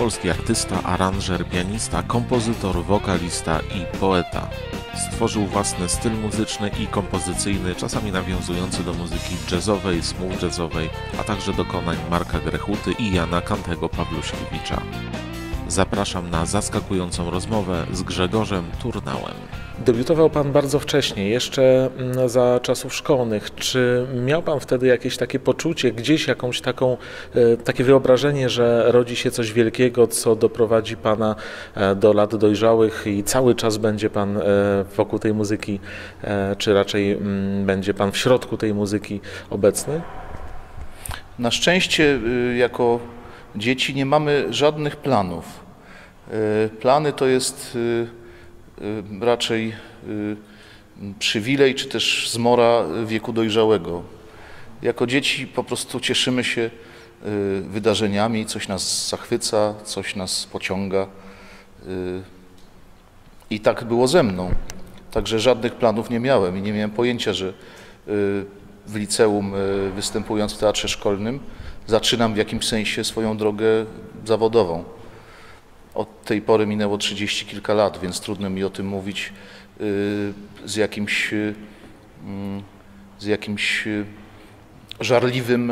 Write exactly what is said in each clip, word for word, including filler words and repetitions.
polski artysta, aranżer, pianista, kompozytor, wokalista i poeta. Stworzył własny styl muzyczny i kompozycyjny, czasami nawiązujący do muzyki jazzowej, smooth jazzowej, a także dokonań Marka Grechuty i Jana Kantego Pawlusiewicza. Zapraszam na zaskakującą rozmowę z Grzegorzem Turnałem. Debiutował Pan bardzo wcześnie, jeszcze za czasów szkolnych. Czy miał Pan wtedy jakieś takie poczucie, gdzieś jakąś taką, takie wyobrażenie, że rodzi się coś wielkiego, co doprowadzi Pana do lat dojrzałych i cały czas będzie Pan wokół tej muzyki, czy raczej będzie Pan w środku tej muzyki obecny? Na szczęście jako dzieci nie mamy żadnych planów. Plany to jest raczej przywilej czy też zmora wieku dojrzałego. Jako dzieci po prostu cieszymy się wydarzeniami, coś nas zachwyca, coś nas pociąga. I tak było ze mną. Także żadnych planów nie miałem i nie miałem pojęcia, że w liceum, występując w teatrze szkolnym, zaczynam w jakimś sensie swoją drogę zawodową. Od tej pory minęło trzydzieści kilka lat, więc trudno mi o tym mówić z jakimś, z jakimś żarliwym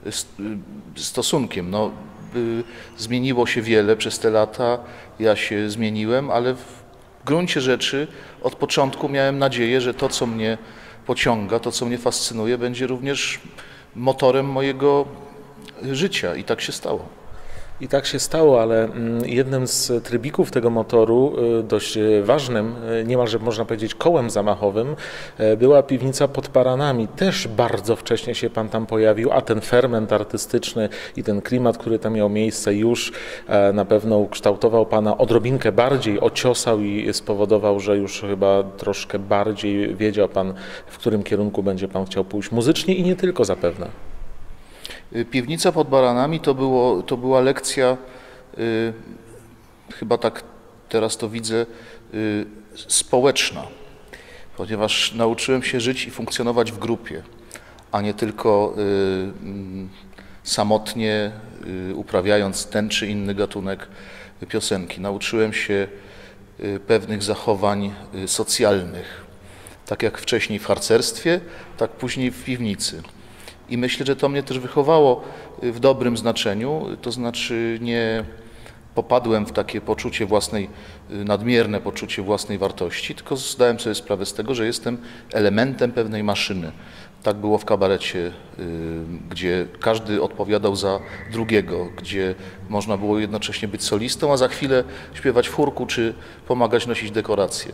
stosunkiem. No, zmieniło się wiele przez te lata, ja się zmieniłem, ale w gruncie rzeczy od początku miałem nadzieję, że to, co mnie pociąga, to, co mnie fascynuje, będzie również motorem mojego życia i tak się stało. I tak się stało, ale jednym z trybików tego motoru, dość ważnym, niemalże można powiedzieć kołem zamachowym, była piwnica pod Baranami. Też bardzo wcześnie się Pan tam pojawił, a ten ferment artystyczny i ten klimat, który tam miał miejsce, już na pewno ukształtował Pana odrobinkę bardziej, ociosał i spowodował, że już chyba troszkę bardziej wiedział Pan, w którym kierunku będzie Pan chciał pójść muzycznie i nie tylko zapewne. Piwnica pod Baranami to, było, to była lekcja, y, chyba tak teraz to widzę, y, społeczna, ponieważ nauczyłem się żyć i funkcjonować w grupie, a nie tylko y, y, samotnie y, uprawiając ten czy inny gatunek piosenki. Nauczyłem się y, pewnych zachowań y, socjalnych, tak jak wcześniej w harcerstwie, tak później w piwnicy. I myślę, że to mnie też wychowało w dobrym znaczeniu, to znaczy nie popadłem w takie poczucie własnej, nadmierne poczucie własnej wartości, tylko zdałem sobie sprawę z tego, że jestem elementem pewnej maszyny. Tak było w kabarecie, gdzie każdy odpowiadał za drugiego, gdzie można było jednocześnie być solistą, a za chwilę śpiewać w chórku czy pomagać nosić dekoracje.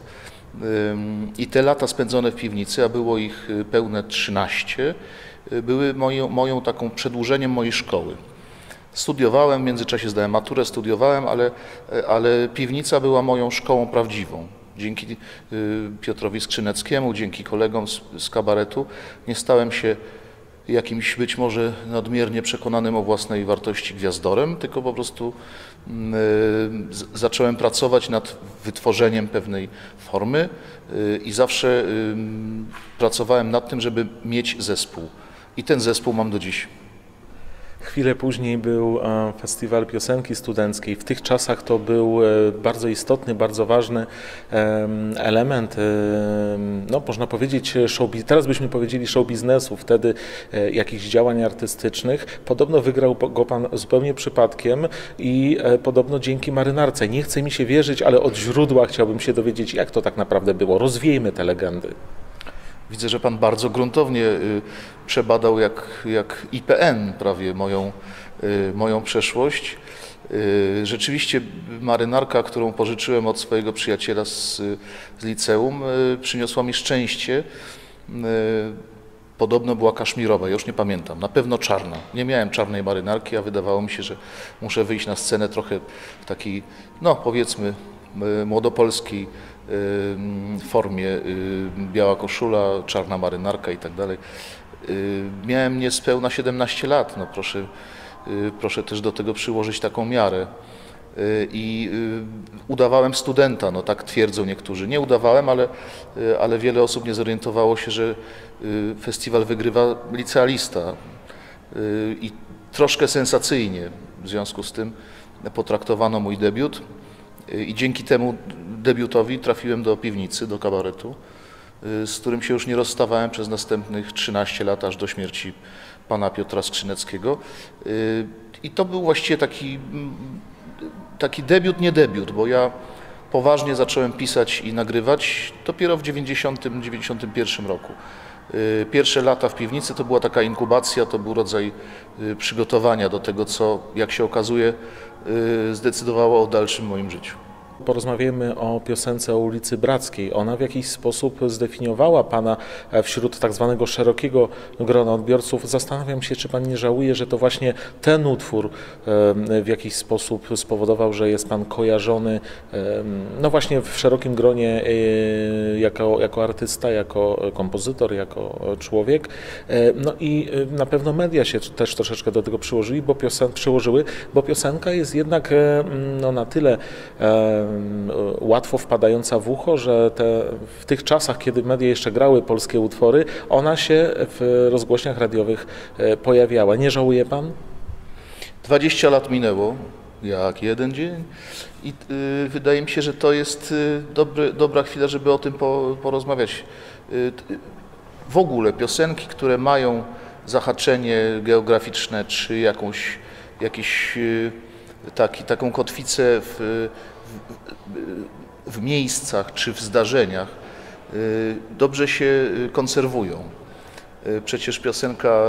I te lata spędzone w piwnicy, a było ich pełne trzynaście, były moją, moją taką przedłużeniem mojej szkoły. Studiowałem, w międzyczasie zdałem maturę, studiowałem, ale, ale piwnica była moją szkołą prawdziwą. Dzięki Piotrowi Skrzyneckiemu, dzięki kolegom z, z kabaretu nie stałem się jakimś być może nadmiernie przekonanym o własnej wartości gwiazdorem, tylko po prostu y, z, zacząłem pracować nad wytworzeniem pewnej formy y, i zawsze y, pracowałem nad tym, żeby mieć zespół. I ten zespół mam do dziś. Chwilę później był Festiwal Piosenki Studenckiej. W tych czasach to był bardzo istotny, bardzo ważny element, no można powiedzieć, show, teraz byśmy powiedzieli show biznesu, wtedy jakichś działań artystycznych. Podobno wygrał go Pan zupełnie przypadkiem i podobno dzięki Marynarce. Nie chce mi się wierzyć, ale od źródła chciałbym się dowiedzieć, jak to tak naprawdę było. Rozwiejmy te legendy. Widzę, że Pan bardzo gruntownie y, przebadał jak, jak I P N prawie moją, y, moją przeszłość. Y, rzeczywiście Marynarka, którą pożyczyłem od swojego przyjaciela z, z liceum, y, przyniosła mi szczęście. Y, podobno była kaszmirowa, ja już nie pamiętam, na pewno czarna. Nie miałem czarnej marynarki, a wydawało mi się, że muszę wyjść na scenę trochę w takiej, no powiedzmy, y, młodopolskiej formie, biała koszula, czarna marynarka i tak dalej. Miałem niespełna siedemnaście lat, no proszę, proszę też do tego przyłożyć taką miarę. I udawałem studenta, no tak twierdzą niektórzy. Nie udawałem, ale, ale wiele osób nie zorientowało się, że festiwal wygrywa licealista. I troszkę sensacyjnie w związku z tym potraktowano mój debiut i dzięki temu debiutowi trafiłem do Piwnicy, do kabaretu, z którym się już nie rozstawałem przez następnych trzynaście lat, aż do śmierci pana Piotra Skrzyneckiego. I to był właściwie taki, taki debiut, nie debiut, bo ja poważnie zacząłem pisać i nagrywać dopiero w dziewięćdziesiątym dziewięćdziesiątym pierwszym roku. Pierwsze lata w Piwnicy to była taka inkubacja, to był rodzaj przygotowania do tego, co, jak się okazuje, zdecydowało o dalszym moim życiu. Porozmawiamy o piosence o ulicy Brackiej. Ona w jakiś sposób zdefiniowała Pana wśród tak zwanego szerokiego grona odbiorców. Zastanawiam się, czy Pan nie żałuje, że to właśnie ten utwór w jakiś sposób spowodował, że jest Pan kojarzony no właśnie w szerokim gronie jako, jako artysta, jako kompozytor, jako człowiek. No i na pewno media się też troszeczkę do tego przyłożyli, bo piosen, przyłożyły, bo piosenka jest jednak no, na tyle łatwo wpadająca w ucho, że te, w tych czasach, kiedy media jeszcze grały polskie utwory, ona się w rozgłośniach radiowych pojawiała. Nie żałuje Pan? dwadzieścia lat minęło, jak jeden dzień i y, wydaje mi się, że to jest y, dobry, dobra chwila, żeby o tym po, porozmawiać. Y, w ogóle piosenki, które mają zahaczenie geograficzne, czy jakąś, jakieś y, taki, taką kotwicę w w miejscach czy w zdarzeniach dobrze się konserwują. Przecież piosenka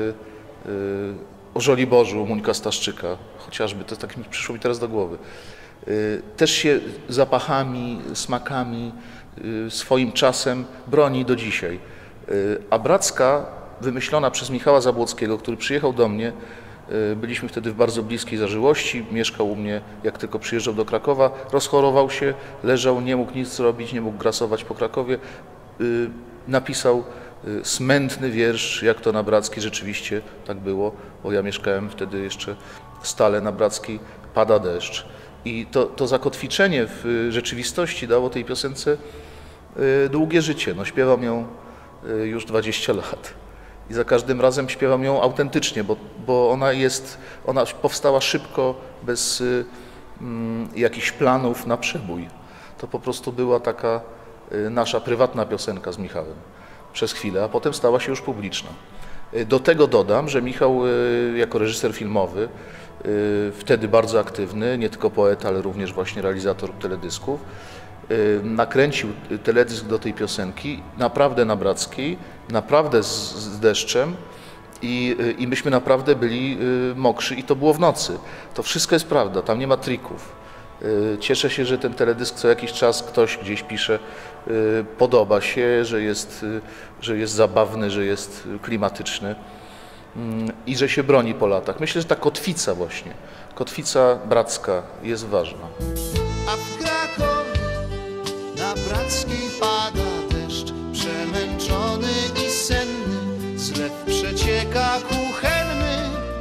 o Żoliborzu Muńka Staszczyka, chociażby, to tak mi przyszło mi teraz do głowy, też się zapachami, smakami, swoim czasem broni do dzisiaj. A Bracka, wymyślona przez Michała Zabłockiego, który przyjechał do mnie, byliśmy wtedy w bardzo bliskiej zażyłości, mieszkał u mnie, jak tylko przyjeżdżał do Krakowa, rozchorował się, leżał, nie mógł nic zrobić, nie mógł grasować po Krakowie. Napisał smętny wiersz, jak to na Brackiej, rzeczywiście tak było, bo ja mieszkałem wtedy jeszcze stale na Brackiej, pada deszcz. I to, to zakotwiczenie w rzeczywistości dało tej piosence długie życie. No, śpiewam ją już dwadzieścia lat. I za każdym razem śpiewam ją autentycznie, bo, bo ona jest, ona powstała szybko, bez y, y, jakichś planów na przebój. To po prostu była taka y, nasza prywatna piosenka z Michałem przez chwilę, a potem stała się już publiczna. Y, do tego dodam, że Michał y, jako reżyser filmowy, y, wtedy bardzo aktywny, nie tylko poeta, ale również właśnie realizator teledysków, nakręcił teledysk do tej piosenki, naprawdę na Brackiej, naprawdę z, z deszczem i, i myśmy naprawdę byli mokrzy i to było w nocy. To wszystko jest prawda, tam nie ma trików. Cieszę się, że ten teledysk co jakiś czas ktoś gdzieś pisze, podoba się, że jest, że jest zabawny, że jest klimatyczny i że się broni po latach. Myślę, że ta kotwica właśnie, kotwica bracka jest ważna. A w Krakowie na Brackiej pada deszcz, przemęczony i senny, zlew przecieka kuchenny.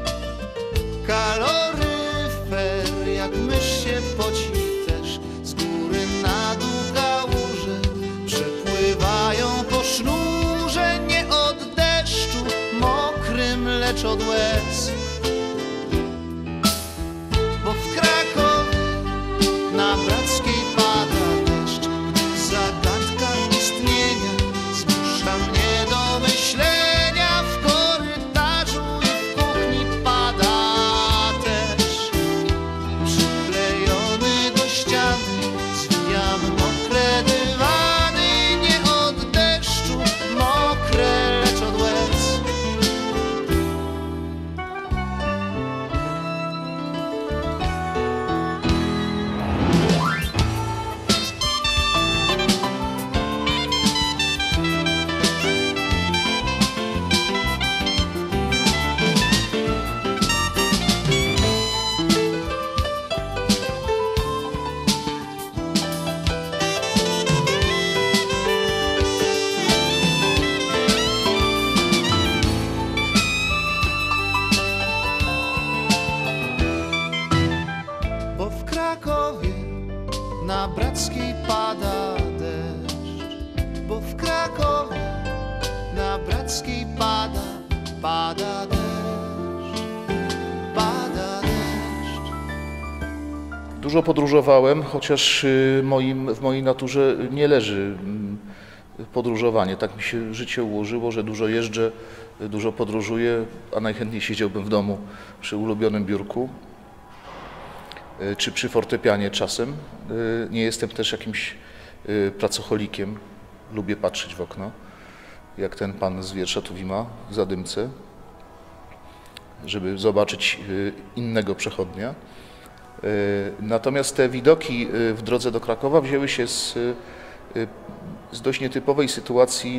Kaloryfer jak mysz się poci też, z góry na dół kałuże przepływają po sznurze, nie od deszczu mokrym, lecz od łez. Bo w Krakowie na Brackiej pada deszcz, zagadka istnienia zmusza mnie do myślenia. W korytarzu i w kuchni pada też, przyklejony do ściany zwijam mokre dywany, nie od deszczu mokre, lecz od łez. Bo w Krakowie na Brackiej pada deszcz, bo w Krakowie na Brackiej pada, pada deszcz, pada deszcz. Dużo podróżowałem, chociaż moim, w mojej naturze nie leży podróżowanie. Tak mi się życie ułożyło, że dużo jeżdżę, dużo podróżuję, a najchętniej siedziałbym w domu przy ulubionym biurku czy przy fortepianie czasem. Nie jestem też jakimś pracocholikiem. Lubię patrzeć w okno, jak ten pan z wiersza Tuwima w Zadymce, żeby zobaczyć innego przechodnia. Natomiast te widoki w drodze do Krakowa wzięły się z, z dość nietypowej sytuacji,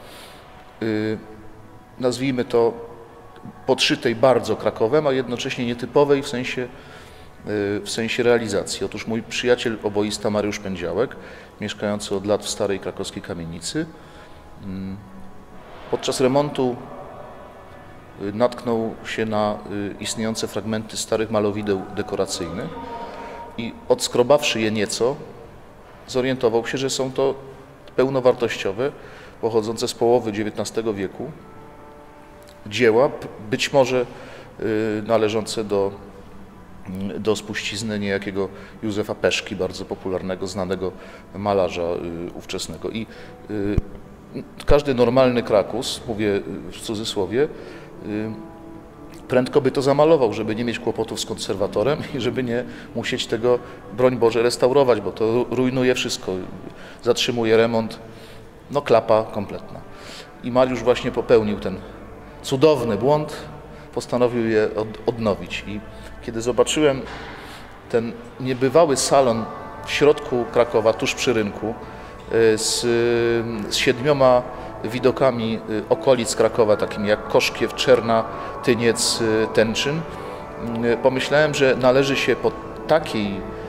nazwijmy to podszytej bardzo Krakowem, a jednocześnie nietypowej w sensie, w sensie realizacji. Otóż mój przyjaciel oboista Mariusz Pędziałek, mieszkający od lat w starej krakowskiej kamienicy, podczas remontu natknął się na istniejące fragmenty starych malowideł dekoracyjnych i odskrobawszy je nieco, zorientował się, że są to pełnowartościowe, pochodzące z połowy dziewiętnastego wieku dzieła, być może należące do, do spuścizny niejakiego Józefa Peszki, bardzo popularnego, znanego malarza ówczesnego. I każdy normalny Krakus, mówię w cudzysłowie, prędko by to zamalował, żeby nie mieć kłopotów z konserwatorem i żeby nie musieć tego, broń Boże, restaurować, bo to rujnuje wszystko, zatrzymuje remont, no klapa kompletna. I Mariusz właśnie popełnił ten cudowny błąd, postanowił je od, odnowić. I kiedy zobaczyłem ten niebywały salon w środku Krakowa, tuż przy rynku, z, z siedmioma widokami okolic Krakowa, takimi jak Koszkiew, Czerna, Tyniec, Tenczyn, pomyślałem, że należy się po, takiej,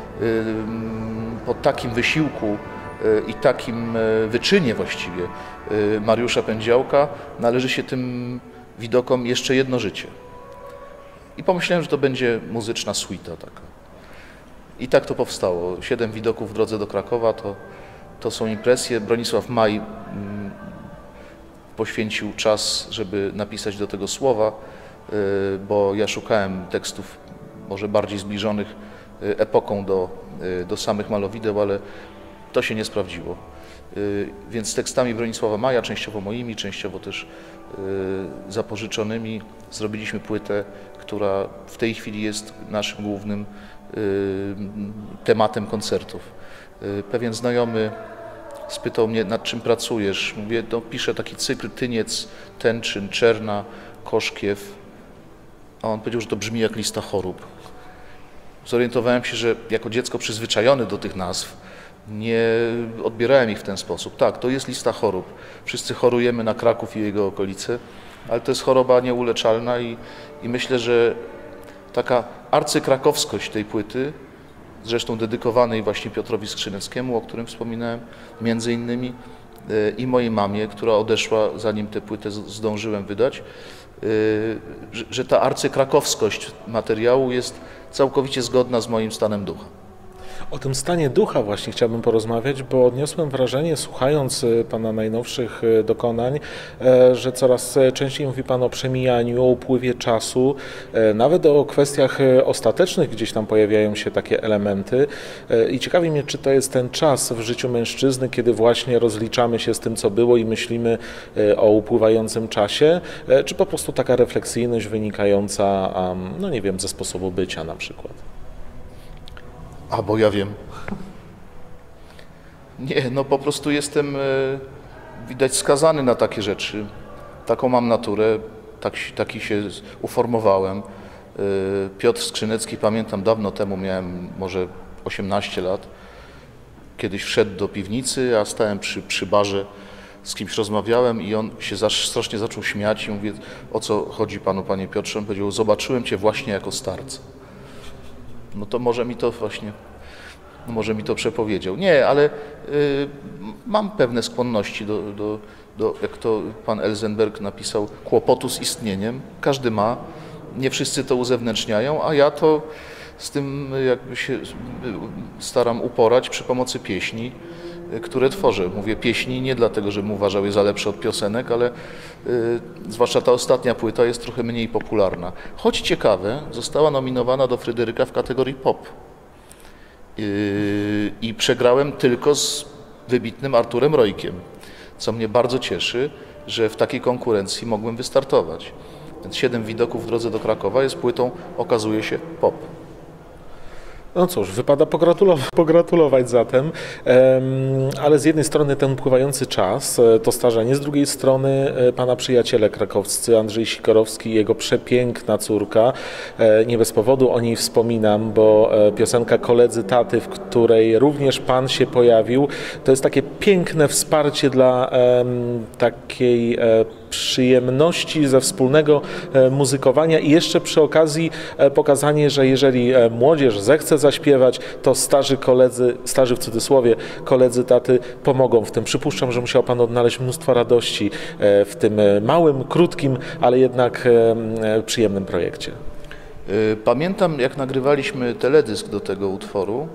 po takim wysiłku i takim wyczynie właściwie Mariusza Pędziałka, należy się tym widokom jeszcze jedno życie. I pomyślałem, że to będzie muzyczna suita taka. I tak to powstało. Siedem widoków w drodze do Krakowa to, to są impresje. Bronisław Maj poświęcił czas, żeby napisać do tego słowa, bo ja szukałem tekstów może bardziej zbliżonych epoką do, do samych malowideł, ale to się nie sprawdziło. Więc z tekstami Bronisława Maja, częściowo moimi, częściowo też zapożyczonymi, zrobiliśmy płytę, która w tej chwili jest naszym głównym tematem koncertów. Pewien znajomy spytał mnie, nad czym pracujesz. Mówię, no, piszę taki cykl Tyniec, Tenczyn, Czerna, Koszkiew. A on powiedział, że to brzmi jak lista chorób. Zorientowałem się, że jako dziecko przyzwyczajony do tych nazw nie odbierałem ich w ten sposób. Tak, to jest lista chorób. Wszyscy chorujemy na Kraków i jego okolice, ale to jest choroba nieuleczalna i, i myślę, że taka arcykrakowskość tej płyty, zresztą dedykowanej właśnie Piotrowi Skrzyneckiemu, o którym wspominałem, między innymi, i mojej mamie, która odeszła, zanim tę płytę zdążyłem wydać, że ta arcykrakowskość materiału jest całkowicie zgodna z moim stanem ducha. O tym stanie ducha właśnie chciałbym porozmawiać, bo odniosłem wrażenie, słuchając Pana najnowszych dokonań, że coraz częściej mówi Pan o przemijaniu, o upływie czasu, nawet o kwestiach ostatecznych gdzieś tam pojawiają się takie elementy i ciekawi mnie, czy to jest ten czas w życiu mężczyzny, kiedy właśnie rozliczamy się z tym, co było i myślimy o upływającym czasie, czy po prostu taka refleksyjność wynikająca, no nie wiem, ze sposobu bycia na przykład. A, bo ja wiem. Nie, no po prostu jestem, widać, skazany na takie rzeczy. Taką mam naturę, tak, taki się uformowałem. Piotr Skrzynecki, pamiętam, dawno temu, miałem może osiemnaście lat, kiedyś wszedł do piwnicy, a stałem przy, przy barze, z kimś rozmawiałem i on się zaś, strasznie zaczął śmiać i mówię, o co chodzi Panu, Panie Piotrze? On powiedział, zobaczyłem Cię właśnie jako starca. No to może mi to właśnie, może mi to przepowiedział. Nie, ale y, mam pewne skłonności do, do, do, jak to pan Elzenberg napisał, kłopotu z istnieniem. Każdy ma, nie wszyscy to uzewnętrzniają, a ja to z tym jakby się staram uporać przy pomocy pieśni, które tworzę. Mówię pieśni nie dlatego, żebym uważał je za lepsze od piosenek, ale y, zwłaszcza ta ostatnia płyta jest trochę mniej popularna. Choć ciekawe, została nominowana do Fryderyka w kategorii pop. i przegrałem tylko z wybitnym Arturem Rojkiem, co mnie bardzo cieszy, że w takiej konkurencji mogłem wystartować. Więc Siedem widoków w drodze do Krakowa jest płytą, okazuje się, pop. No cóż, wypada pogratulować, pogratulować zatem, ale z jednej strony ten upływający czas, to starzenie, z drugiej strony pana przyjaciele krakowscy, Andrzej Sikorowski i jego przepiękna córka. Nie bez powodu o niej wspominam, bo piosenka Koledzy taty, w której również pan się pojawił, to jest takie piękne wsparcie dla takiej przyjemności ze wspólnego muzykowania i jeszcze przy okazji pokazanie, że jeżeli młodzież zechce zaśpiewać, to starzy koledzy, starzy w cudzysłowie, koledzy taty pomogą w tym. Przypuszczam, że musiał pan odnaleźć mnóstwo radości w tym małym, krótkim, ale jednak przyjemnym projekcie. Pamiętam, jak nagrywaliśmy teledysk do tego utworu.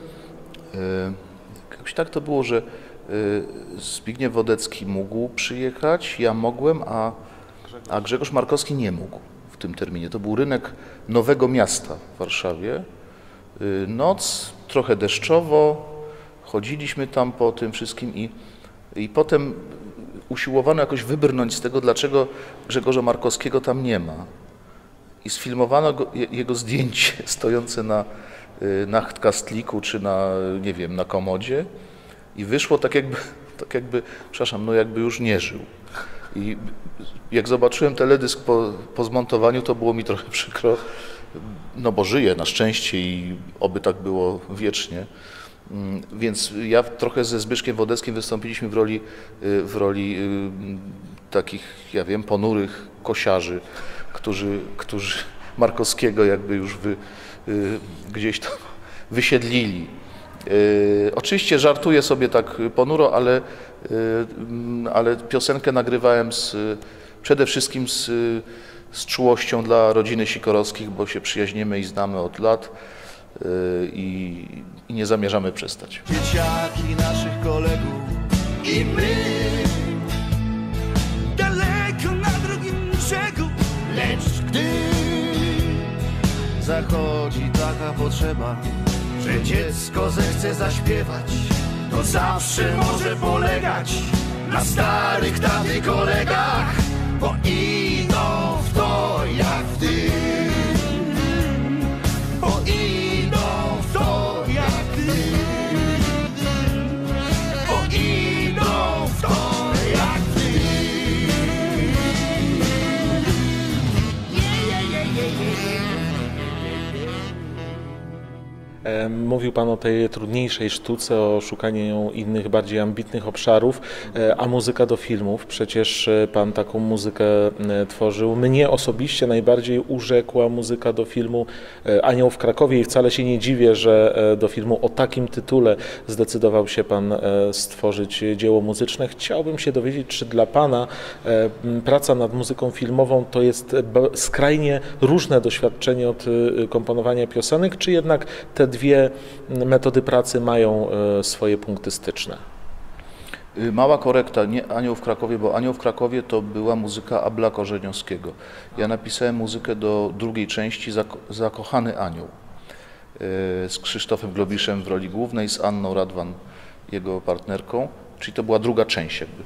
Jakoś tak to było, że Zbigniew Wodecki mógł przyjechać, ja mogłem, a, a Grzegorz Markowski nie mógł w tym terminie. To był rynek Nowego Miasta w Warszawie. Noc, trochę deszczowo, chodziliśmy tam po tym wszystkim i, i potem usiłowano jakoś wybrnąć z tego, dlaczego Grzegorza Markowskiego tam nie ma. I sfilmowano go, jego zdjęcie stojące na nachtkastliku czy na, nie wiem, na komodzie. I wyszło tak jakby, tak jakby, przepraszam, no jakby już nie żył. I jak zobaczyłem teledysk po, po zmontowaniu, to było mi trochę przykro, no bo żyje na szczęście i oby tak było wiecznie. Więc ja trochę ze Zbyszkiem Wodeckim wystąpiliśmy w roli, w roli takich, ja wiem, ponurych kosiarzy, którzy, którzy Markowskiego jakby już wy, gdzieś tam wysiedlili. Yy, oczywiście żartuję sobie tak ponuro, ale, yy, ale piosenkę nagrywałem z, przede wszystkim z, z czułością dla rodziny Sikorowskich, bo się przyjaźnimy i znamy od lat yy, i, i nie zamierzamy przestać. Dzieciaki naszych kolegów i my daleko na drugim brzegu, lecz gdy zachodzi taka potrzeba, że dziecko zechce zaśpiewać, to zawsze może polegać na starych taty kolegach, bo idą w to jak w dym, bo idą w to jak w dym, bo idą w to jak w dym. Je, je, je, je, je. Mówił pan o tej trudniejszej sztuce, o szukaniu innych, bardziej ambitnych obszarów, a muzyka do filmów, przecież pan taką muzykę tworzył. Mnie osobiście najbardziej urzekła muzyka do filmu Anioł w Krakowie i wcale się nie dziwię, że do filmu o takim tytule zdecydował się pan stworzyć dzieło muzyczne. Chciałbym się dowiedzieć, czy dla pana praca nad muzyką filmową to jest skrajnie różne doświadczenie od komponowania piosenek, czy jednak te dwie metody pracy mają swoje punkty styczne? Mała korekta, nie Anioł w Krakowie, bo Anioł w Krakowie to była muzyka Abla Korzeniowskiego. Ja napisałem muzykę do drugiej części Zakochany Anioł z Krzysztofem Globiszem w roli głównej, z Anną Radwan, jego partnerką, czyli to była druga część jakby.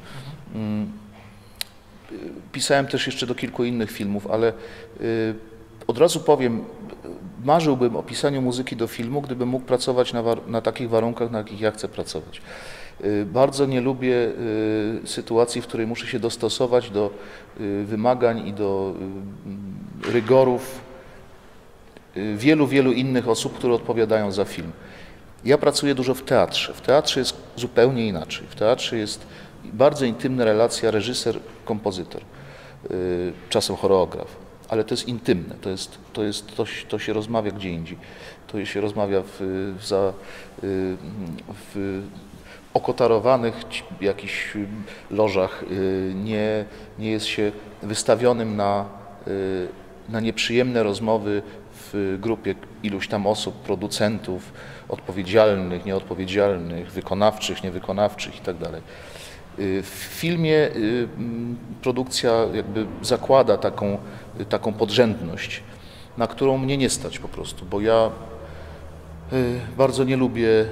Pisałem też jeszcze do kilku innych filmów, ale od razu powiem, marzyłbym o pisaniu muzyki do filmu, gdybym mógł pracować na, na takich warunkach, na jakich ja chcę pracować. Bardzo nie lubię sytuacji, w której muszę się dostosować do wymagań i do rygorów wielu, wielu innych osób, które odpowiadają za film. Ja pracuję dużo w teatrze. W teatrze jest zupełnie inaczej. W teatrze jest bardzo intymna relacja reżyser-kompozytor, czasem choreograf. Ale to jest intymne, to, jest, to, jest, to, to się rozmawia gdzie indziej. To się rozmawia w, w, za, w okotarowanych jakichś lożach, nie, nie jest się wystawionym na, na nieprzyjemne rozmowy w grupie iluś tam osób, producentów, odpowiedzialnych, nieodpowiedzialnych, wykonawczych, niewykonawczych itd. W filmie produkcja jakby zakłada taką, taką podrzędność, na którą mnie nie stać po prostu, bo ja Bardzo nie lubię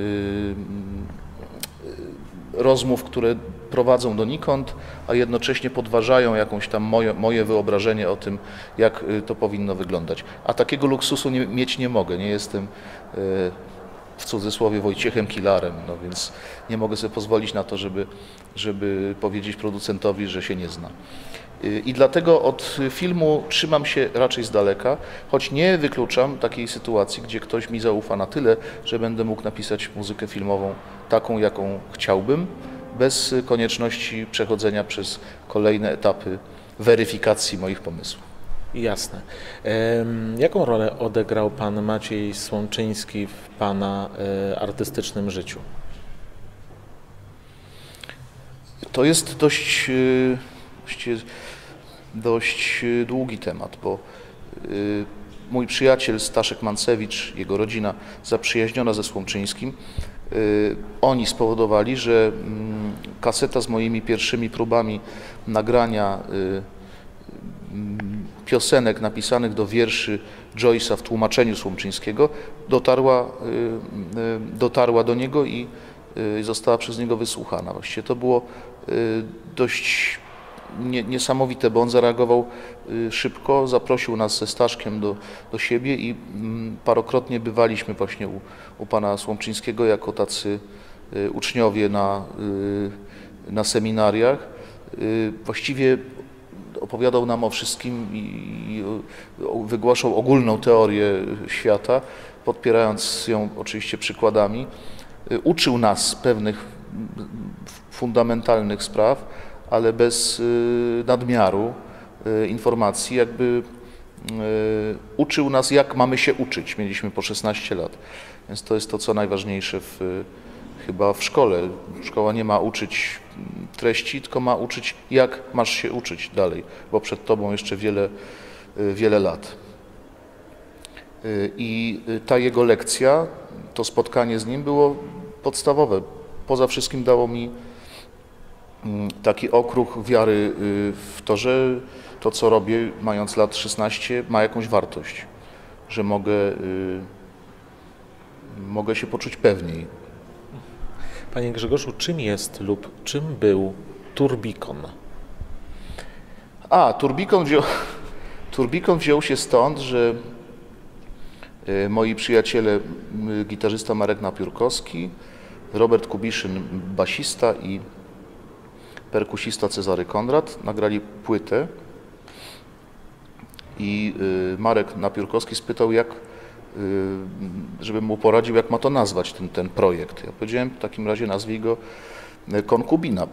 rozmów, które prowadzą donikąd, a jednocześnie podważają jakąś tam moje, moje wyobrażenie o tym, jak to powinno wyglądać. A takiego luksusu nie, mieć nie mogę. Nie jestem w cudzysłowie Wojciechem Kilarem, no więc nie mogę sobie pozwolić na to, żeby, żeby powiedzieć producentowi, że się nie zna. I dlatego od filmu trzymam się raczej z daleka, choć nie wykluczam takiej sytuacji, gdzie ktoś mi zaufa na tyle, że będę mógł napisać muzykę filmową taką, jaką chciałbym, bez konieczności przechodzenia przez kolejne etapy weryfikacji moich pomysłów. Jasne. Jaką rolę odegrał pan Maciej Słomczyński w pana artystycznym życiu? To jest dość, dość długi temat, bo mój przyjaciel Staszek Mancewicz, jego rodzina zaprzyjaźniona ze Słomczyńskim, oni spowodowali, że kaseta z moimi pierwszymi próbami nagrania piosenek napisanych do wierszy Joyce'a w tłumaczeniu Słomczyńskiego dotarła, dotarła do niego i została przez niego wysłuchana. Właściwie to było dość niesamowite, bo on zareagował szybko, zaprosił nas ze Staszkiem do, do siebie i parokrotnie bywaliśmy właśnie u, u pana Słomczyńskiego jako tacy uczniowie na, na seminariach. Właściwie opowiadał nam o wszystkim i wygłaszał ogólną teorię świata, podpierając ją oczywiście przykładami. Uczył nas pewnych fundamentalnych spraw, ale bez nadmiaru informacji, jakby uczył nas, jak mamy się uczyć. Mieliśmy po szesnaście lat, więc to jest to, co najważniejsze w, chyba w szkole. Szkoła nie ma uczyć treści, tylko ma uczyć, jak masz się uczyć dalej, bo przed tobą jeszcze wiele, wiele lat. I ta jego lekcja, to spotkanie z nim było podstawowe. Poza wszystkim dało mi taki okruch wiary w to, że to, co robię, mając lat szesnaście, ma jakąś wartość, że mogę, mogę się poczuć pewniej. Panie Grzegorzu, czym jest lub czym był Turbikon? A, Turbikon wziął, Turbikon wziął się stąd, że moi przyjaciele, gitarzysta Marek Napiórkowski, Robert Kubiszyn, basista i perkusista Cezary Konrad nagrali płytę i Marek Napiórkowski spytał, jak, żebym mu poradził, jak ma to nazwać ten, ten projekt. Ja powiedziałem, w takim razie nazwij go Konkubinap.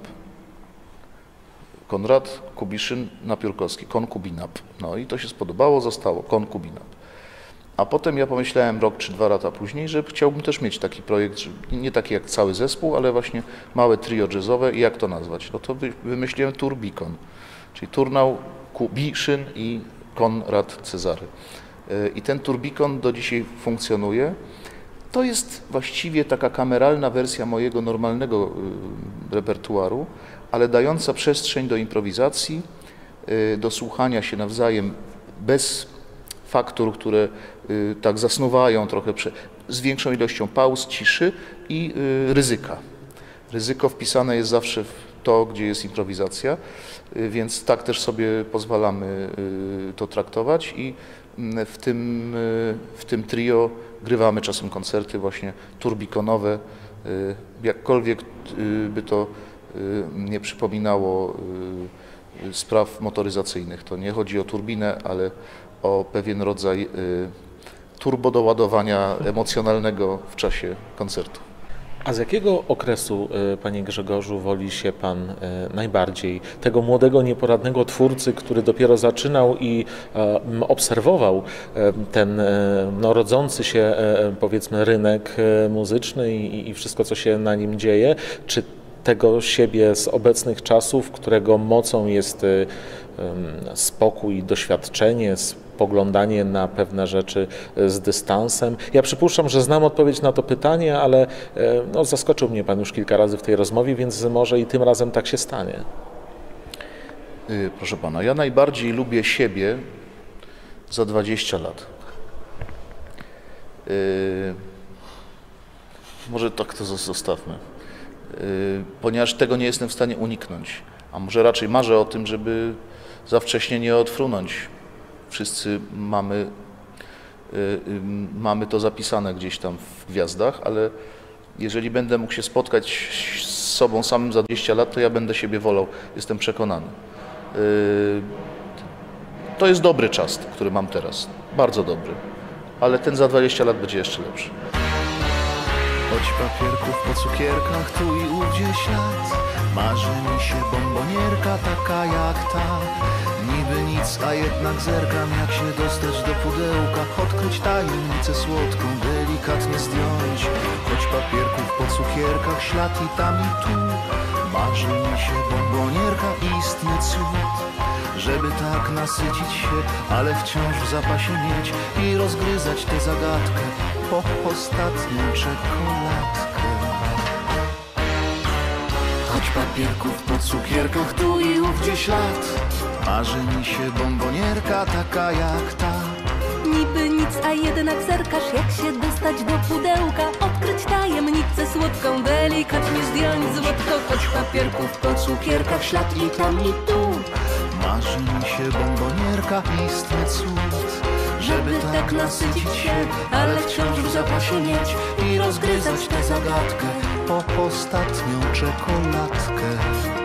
Konrad, Kubiszyn, Napiórkowski, Konkubinap. No i to się spodobało, zostało Konkubinap. A potem ja pomyślałem rok czy dwa lata później, że chciałbym też mieć taki projekt, nie taki jak cały zespół, ale właśnie małe trio jazzowe i jak to nazwać? No to wymyśliłem Turbikon, czyli Turnał, Kubiszyn i Konrad Cezary. I ten Turbikon do dzisiaj funkcjonuje. To jest właściwie taka kameralna wersja mojego normalnego repertuaru, ale dająca przestrzeń do improwizacji, do słuchania się nawzajem bez faktur, które y, tak zasnuwają trochę, prze, z większą ilością pauz, ciszy i y, ryzyka. Ryzyko wpisane jest zawsze w to, gdzie jest improwizacja, y, więc tak też sobie pozwalamy y, to traktować i y, w, tym, y, w tym trio grywamy czasem koncerty właśnie turbikonowe, y, jakkolwiek y, by to y, nie przypominało y, spraw motoryzacyjnych. To nie chodzi o turbinę, ale o pewien rodzaj y, turbodoładowania emocjonalnego w czasie koncertu. A z jakiego okresu, panie Grzegorzu, woli się pan najbardziej? Tego młodego, nieporadnego twórcy, który dopiero zaczynał i obserwował ten no, rodzący się, powiedzmy, rynek muzyczny i, i wszystko, co się na nim dzieje, czy tego siebie z obecnych czasów, którego mocą jest spokój, doświadczenie, spoglądanie na pewne rzeczy z dystansem. Ja przypuszczam, że znam odpowiedź na to pytanie, ale no, zaskoczył mnie pan już kilka razy w tej rozmowie, więc może i tym razem tak się stanie. Proszę pana, ja najbardziej lubię siebie za dwadzieścia lat. Yy, może tak to zostawmy. Yy, ponieważ tego nie jestem w stanie uniknąć, a może raczej marzę o tym, żeby za wcześnie nie odfrunąć. Wszyscy mamy, yy, yy, mamy to zapisane gdzieś tam w gwiazdach, ale jeżeli będę mógł się spotkać z sobą samym za dwadzieścia lat, to ja będę siebie wolał, jestem przekonany. Yy, to jest dobry czas, który mam teraz, bardzo dobry, ale ten za dwadzieścia lat będzie jeszcze lepszy. Choć papierków po cukierkach tu i ówdzie ślad, marzy mi się bombonierka taka jak ta. Niby nic, a jednak zerkam, jak się dostać do pudełka, odkryć tajemnicę słodką, delikatnie zdjąć. Choć papierków po cukierkach ślad i tam i tu, marzy mi się bombonierka, istny cud. Żeby tak nasycić się, ale wciąż w zapasie mieć i rozgryzać tę zagadkę po ostatnią czekoladkę. Choć papierków po cukierkach tu i ówdzie ślad, marzy mi się bombonierka taka jak ta. Niby nic, a jednak zerkasz, jak się dostać do pudełka, odkryć tajemnicę słodką, delikatnie zdjąć złotko. Choć papierków po cukierkach ślad i tam i tu, marzy mi się bombonierka, istny cud. Żeby tak nasycić się, ale wciąż w zapasie mieć i rozgryzać tę zagadkę po ostatnią czekoladkę.